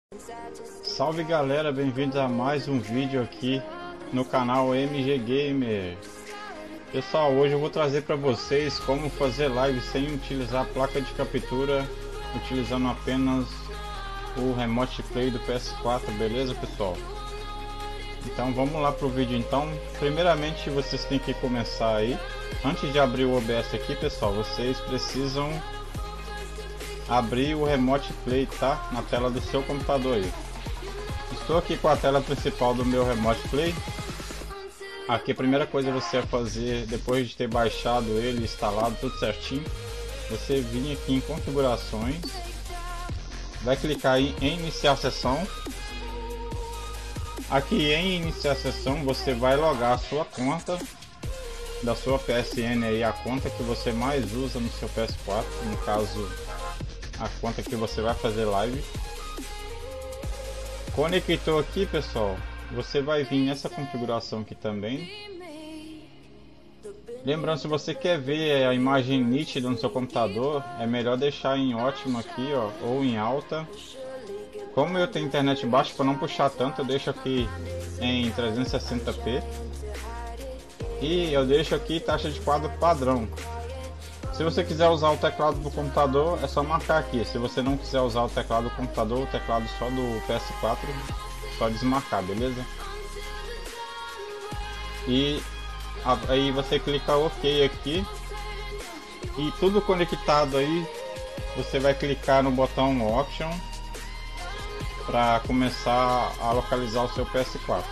Salve galera, bem-vindos a mais um vídeo aqui no canal MG Gamer. Pessoal, hoje eu vou trazer para vocês como fazer live sem utilizar a placa de captura, utilizando apenas o Remote Play do PS4, beleza pessoal? Então vamos lá pro vídeo. Então, primeiramente vocês têm que começar aí. Antes de abrir o OBS aqui, pessoal, vocês precisam abrir o Remote Play, tá? Na tela do seu computador aí. Estou aqui com a tela principal do meu Remote Play. Aqui a primeira coisa você vai fazer, depois de ter baixado ele, instalado tudo certinho, você vir aqui em configurações, vai clicar em iniciar sessão. Aqui em iniciar sessão você vai logar a sua conta da sua PSN aí, a conta que você mais usa no seu PS4, no caso a conta que você vai fazer live. Conectou aqui, pessoal, você vai vir nessa configuração aqui também. Lembrando, se você quer ver a imagem nítida no seu computador, é melhor deixar em ótimo aqui, ó, ou em alta. Como eu tenho internet baixa, para não puxar tanto, eu deixo aqui em 360p. E eu deixo aqui taxa de quadro padrão. Se você quiser usar o teclado do computador, é só marcar aqui. Se você não quiser usar o teclado do computador, o teclado só do PS4, só desmarcar, beleza? E aí você clica OK aqui. E tudo conectado aí, você vai clicar no botão Option para começar a localizar o seu PS4.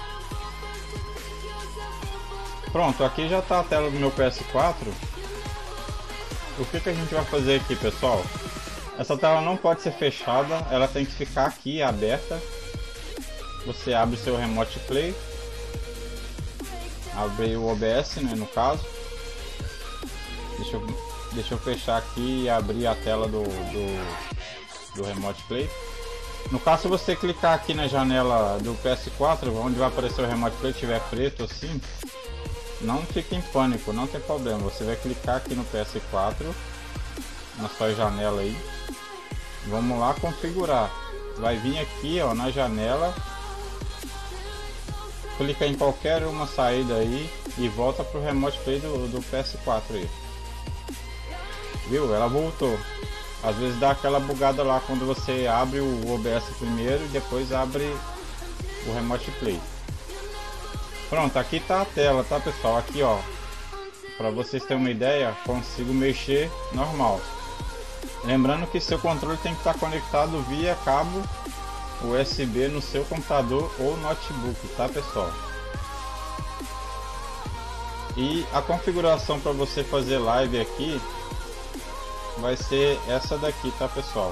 Pronto, aqui já está a tela do meu PS4. O que a gente vai fazer aqui, pessoal? Essa tela não pode ser fechada, ela tem que ficar aqui aberta. Você abre seu Remote Play, abre o OBS, né, no caso. Deixa eu fechar aqui e abrir a tela do Remote Play. No caso, se você clicar aqui na janela do PS4, onde vai aparecer o Remote Play, tiver preto assim, não fique em pânico, não tem problema. Você vai clicar aqui no PS4, na sua janela aí. Vamos lá configurar. Vai vir aqui, ó, na janela. Clica em qualquer uma saída aí e volta pro Remote Play do PS4 aí. Viu? Ela voltou. Às vezes dá aquela bugada lá quando você abre o OBS primeiro e depois abre o Remote Play. Pronto, aqui tá a tela, tá pessoal? Aqui ó, para vocês terem uma ideia, consigo mexer normal. Lembrando que seu controle tem que estar conectado via cabo USB no seu computador ou notebook, tá pessoal? E a configuração para você fazer live aqui vai ser essa daqui, tá pessoal?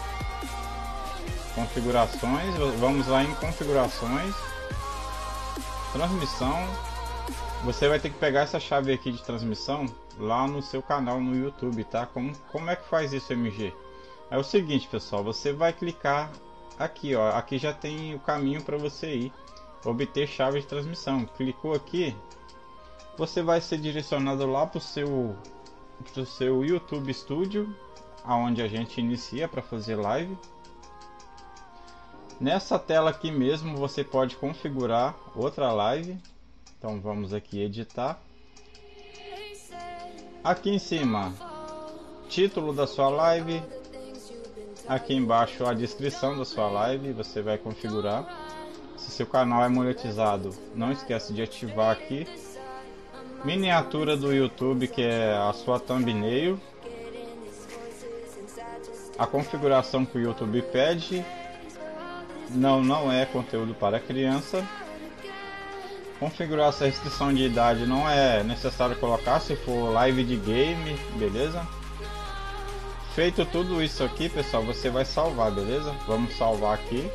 Configurações, vamos lá em configurações. Transmissão, você vai ter que pegar essa chave aqui de transmissão lá no seu canal no YouTube, tá? Como é que faz isso, MG? É o seguinte, pessoal, você vai clicar aqui, ó, aqui já tem o caminho para você ir obter chave de transmissão. Clicou aqui, você vai ser direcionado lá pro seu YouTube Studio, aonde a gente inicia para fazer live. Nessa tela aqui mesmo você pode configurar outra live. Então vamos aqui editar. Aqui em cima, título da sua live. Aqui embaixo a descrição da sua live, você vai configurar. Se seu canal é monetizado, não esquece de ativar aqui. Miniatura do YouTube, que é a sua thumbnail. A configuração que o YouTube pede. Não é conteúdo para criança. Configurar essa restrição de idade não é necessário colocar se for live de game, beleza? Feito tudo isso aqui, pessoal, você vai salvar, beleza? Vamos salvar aqui.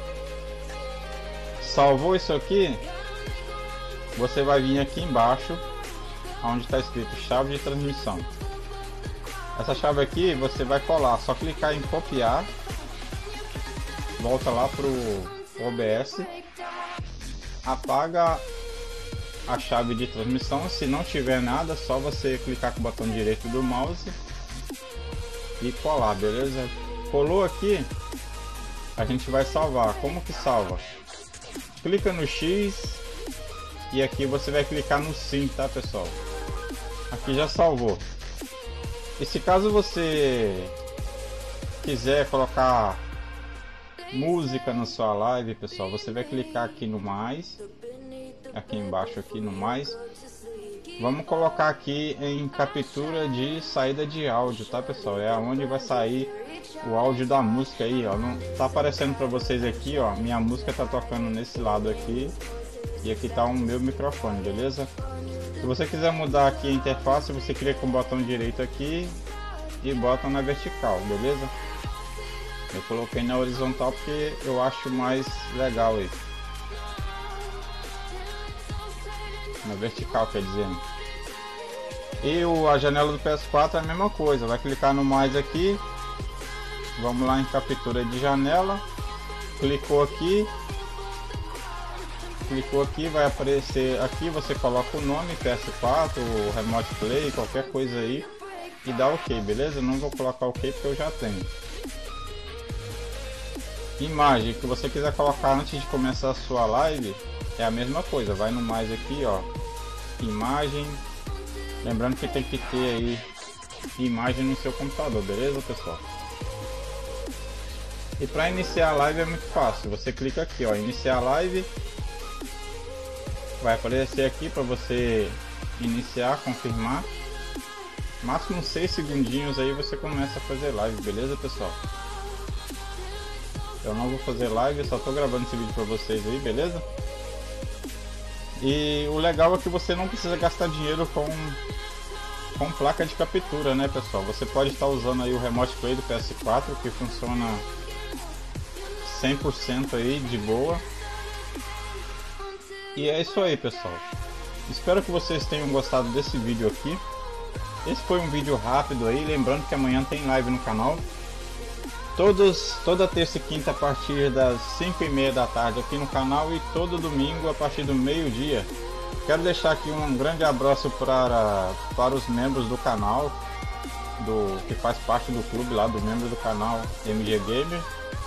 Salvou isso aqui, você vai vir aqui embaixo, onde está escrito chave de transmissão. Essa chave aqui você vai colar, só clicar em copiar. Volta lá pro OBS, apaga a chave de transmissão. Se não tiver nada, só você clicar com o botão direito do mouse e colar, beleza? Colou aqui, a gente vai salvar. Como que salva? Clica no X e aqui você vai clicar no sim, tá pessoal? Aqui já salvou. E se caso você quiser colocar música na sua live, pessoal, você vai clicar aqui no mais, aqui embaixo aqui no mais. Vamos colocar aqui em captura de saída de áudio, tá pessoal? É onde vai sair o áudio da música aí, ó. Não tá aparecendo para vocês aqui, ó. Minha música tá tocando nesse lado aqui e aqui tá o meu microfone, beleza? Se você quiser mudar aqui a interface, você clica com o botão direito aqui e bota na vertical, beleza? Eu coloquei na horizontal porque eu acho mais legal isso. Na vertical, quer dizer. E a janela do PS4 é a mesma coisa. Vai clicar no mais aqui. Vamos lá em captura de janela. Clicou aqui. Clicou aqui, vai aparecer aqui. Você coloca o nome PS4, o Remote Play, qualquer coisa aí. E dá OK, beleza? Não vou colocar OK porque eu já tenho. Imagem que você quiser colocar antes de começar a sua live é a mesma coisa, vai no mais aqui, ó, imagem, lembrando que tem que ter aí imagem no seu computador, beleza pessoal? E para iniciar a live é muito fácil, você clica aqui, ó, iniciar a live, vai aparecer aqui para você iniciar, confirmar, máximo 6 segundinhos aí você começa a fazer live, beleza pessoal? Eu não vou fazer live, só tô gravando esse vídeo para vocês aí, beleza? E o legal é que você não precisa gastar dinheiro com placa de captura, né pessoal? Você pode estar usando aí o Remote Play do PS4 que funciona 100% aí de boa. E é isso aí pessoal. Espero que vocês tenham gostado desse vídeo aqui. Esse foi um vídeo rápido aí, lembrando que amanhã tem live no canal. Toda terça e quinta a partir das 5h30 da tarde aqui no canal e todo domingo a partir do meio-dia. Quero deixar aqui um grande abraço para os membros do canal, que faz parte do clube lá, do membro do canal MG Gamer.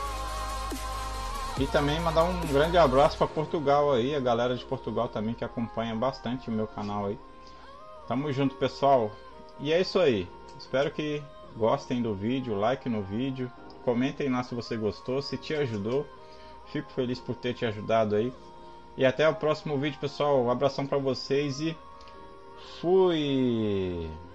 E também mandar um grande abraço para Portugal aí, a galera de Portugal também que acompanha bastante o meu canal aí. Tamo junto pessoal, e é isso aí, espero que gostem do vídeo, like no vídeo. Comentem lá se você gostou, se te ajudou. Fico feliz por ter te ajudado aí. E até o próximo vídeo, pessoal. Um abração para vocês e fui!